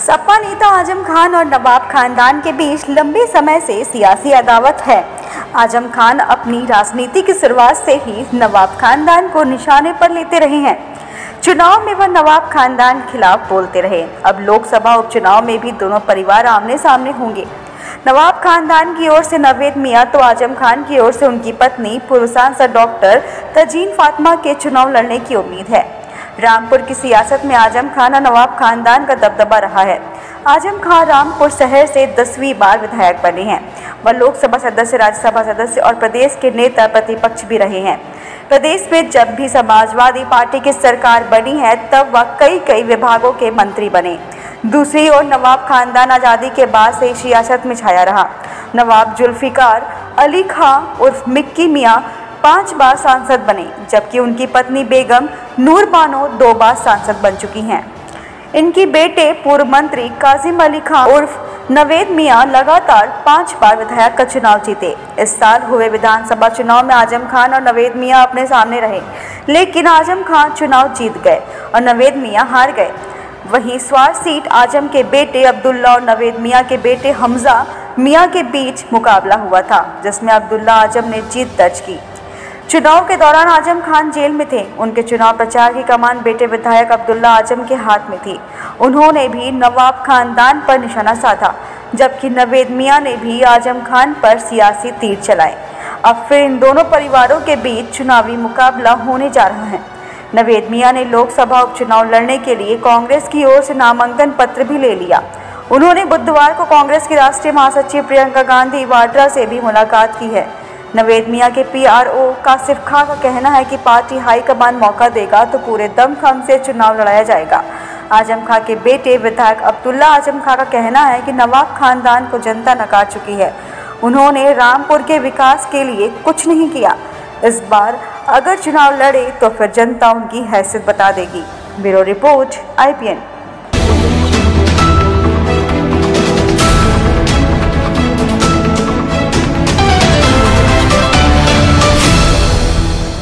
सपा नेता आजम खान और नवाब खानदान के बीच लंबे समय से सियासी अदावत है। आजम खान अपनी राजनीति की शुरुआत से ही नवाब खानदान को निशाने पर लेते रहे हैं। चुनाव में वह नवाब खानदान खिलाफ बोलते रहे। अब लोकसभा उपचुनाव में भी दोनों परिवार आमने सामने होंगे। नवाब खानदान की ओर से नवेद मियां तो आजम खान की ओर से उनकी पत्नी पूर्व सांसद डॉक्टर तजीन फातिमा के चुनाव लड़ने की उम्मीद है। रामपुर की सियासत में आजम खान और नवाब खानदान का दबदबा रहा है। आजम खान रामपुर शहर से 10वीं बार विधायक बने हैं। वह लोकसभा सदस्य, राज्यसभा सदस्य और प्रदेश के नेता प्रतिपक्ष भी रहे हैं। प्रदेश में जब भी समाजवादी पार्टी की सरकार बनी है तब वह कई विभागों के मंत्री बने। दूसरी ओर नवाब खानदान आज़ादी के बाद से सियासत में छाया रहा। नवाब जुल्फिकार अली खां उर्फ मिक्की मियां 5 बार सांसद बने, जबकि उनकी पत्नी बेगम नूर बानो 2 बार सांसद बन चुकी हैं। इनकी बेटे पूर्व मंत्री काजिम अली खां उर्फ नवेद मियां लगातार 5 बार विधायक का चुनाव जीते। इस साल हुए विधानसभा चुनाव में आजम खान और नवेद मियां अपने सामने रहे, लेकिन आजम खान चुनाव जीत गए और नवेद मियां हार गए। वहीं स्वार सीट आजम के बेटे अब्दुल्ला और नवेद मियां के बेटे हमजा मियां के बीच मुकाबला हुआ था, जिसमें अब्दुल्ला आजम ने जीत दर्ज की। चुनाव के दौरान आजम खान जेल में थे। उनके चुनाव प्रचार की कमान बेटे विधायक अब्दुल्ला आजम के हाथ में थी। उन्होंने भी नवाब खानदान पर निशाना साधा, जबकि नवेद मियां ने भी आजम खान पर सियासी तीर चलाए। अब फिर इन दोनों परिवारों के बीच चुनावी मुकाबला होने जा रहा है। नवेद मियां ने लोकसभा उपचुनाव लड़ने के लिए कांग्रेस की ओर से नामांकन पत्र भी ले लिया। उन्होंने बुधवार को कांग्रेस की राष्ट्रीय महासचिव प्रियंका गांधी वाड्रा से भी मुलाकात की है। नवेद मियां के PRO कासिफ खां का कहना है कि पार्टी हाईकमान मौका देगा तो पूरे दमखम से चुनाव लड़ाया जाएगा। आजम खां के बेटे विधायक अब्दुल्ला आजम खां का कहना है कि नवाब खानदान को जनता नकार चुकी है। उन्होंने रामपुर के विकास के लिए कुछ नहीं किया। इस बार अगर चुनाव लड़े तो फिर जनता उनकी हैसियत बता देगी। Bureau report IPN।